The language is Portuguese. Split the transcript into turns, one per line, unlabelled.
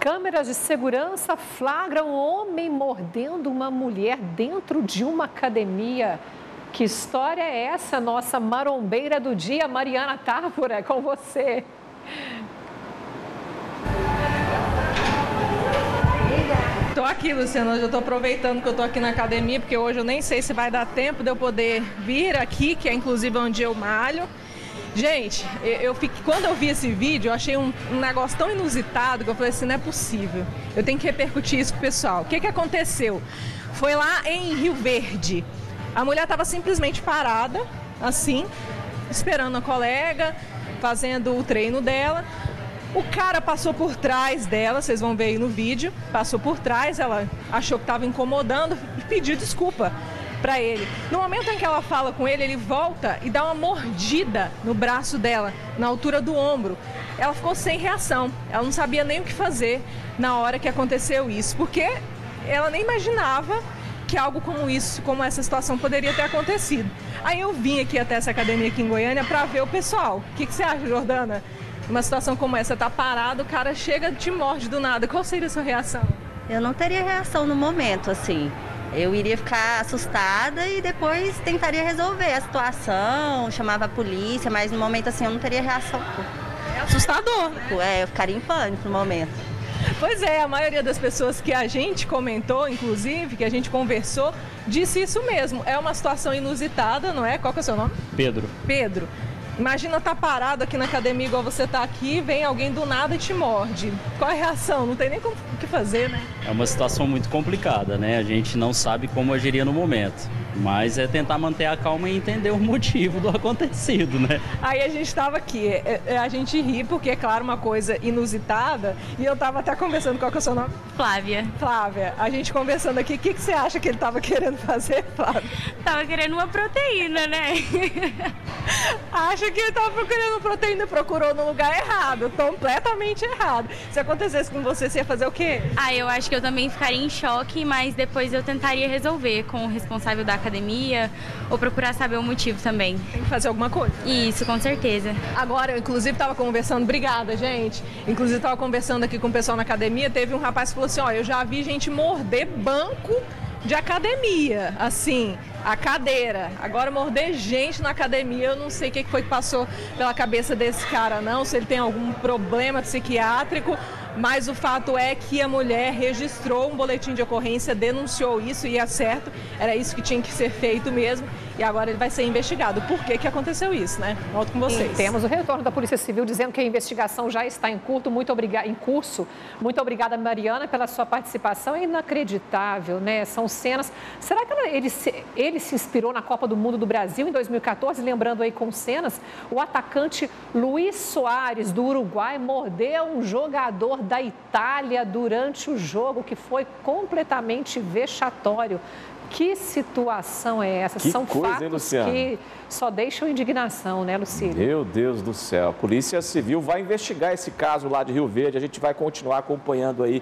Câmeras de segurança flagram um homem mordendo uma mulher dentro de uma academia. Que história é essa, nossa marombeira do dia, Mariana Távora, é com você.
Estou aqui, Luciana, hoje eu estou aproveitando que eu estou aqui na academia, porque hoje eu nem sei se vai dar tempo de eu poder vir aqui, que é inclusive onde eu malho. Gente, quando eu vi esse vídeo, eu achei um negócio tão inusitado que eu falei assim, não é possível. Eu tenho que repercutir isso com o pessoal. O que aconteceu? Foi lá em Rio Verde. A mulher estava simplesmente parada, assim, esperando a colega, fazendo o treino dela. O cara passou por trás dela, vocês vão ver aí no vídeo, passou por trás, ela achou que estava incomodando e pediu desculpa para ele. No momento em que ela fala com ele, ele volta e dá uma mordida no braço dela, na altura do ombro. Ela ficou sem reação, ela não sabia nem o que fazer na hora que aconteceu isso, porque ela nem imaginava que algo como isso, como essa situação poderia ter acontecido. Aí eu vim aqui até essa academia aqui em Goiânia para ver o pessoal. O que você acha, Jordana? Uma situação como essa, tá parado, o cara chega e te morde do nada. Qual seria a sua reação?
Eu não teria reação no momento, assim. Eu iria ficar assustada e depois tentaria resolver a situação, chamava a polícia, mas no momento assim eu não teria reação.
É assustador, né?
Eu ficaria em pânico no momento.
Pois é, a maioria das pessoas que a gente comentou, inclusive, que a gente conversou, disse isso mesmo. É uma situação inusitada, não é? Qual que é o seu nome?
Pedro.
Pedro. Imagina estar parado aqui na academia igual você está aqui, vem alguém do nada e te morde. Qual é a reação? Não tem nem o que fazer, né?
É uma situação muito complicada, né? A gente não sabe como agiria no momento. Mas é tentar manter a calma e entender o motivo do acontecido, né?
Aí a gente estava aqui, a gente ri porque é claro uma coisa inusitada e eu estava até conversando, qual que é o seu nome?
Flávia.
Flávia, a gente conversando aqui, o que você acha que ele estava querendo fazer, Flávia?
Tava querendo uma proteína, né?
Acha que ele estava procurando proteína e procurou no lugar errado, completamente errado. Se acontecesse com você ia fazer o quê?
Eu acho que eu também ficaria em choque, mas depois eu tentaria resolver com o responsável da academia ou procurar saber o motivo também.
Tem que fazer alguma coisa, né?
Isso, com certeza.
Agora, eu inclusive estava conversando, obrigada, gente. Inclusive estava conversando aqui com o pessoal na academia, teve um rapaz que falou assim, eu já vi gente morder banco de academia, assim, a cadeira. Agora, morder gente na academia, eu não sei o que foi que passou pela cabeça desse cara, não, se ele tem algum problema psiquiátrico, mas o fato é que a mulher registrou um boletim de ocorrência, denunciou isso e é certo, era isso que tinha que ser feito mesmo, e agora ele vai ser investigado. Por que aconteceu isso, né? Volto com vocês.
E temos o retorno da Polícia Civil dizendo que a investigação já está em curso. Muito obrigada, Mariana, pela sua participação. É inacreditável, né? São cenas. Será que ele se inspirou na Copa do Mundo do Brasil em 2014? Lembrando aí com cenas, o atacante Luiz Soares, do Uruguai, mordeu um jogador da Itália durante o jogo, que foi completamente vexatório. Que situação é essa?
São fatos
que só deixam indignação, né, Lucília?
Meu Deus do céu. A Polícia Civil vai investigar esse caso lá de Rio Verde. A gente vai continuar acompanhando aí.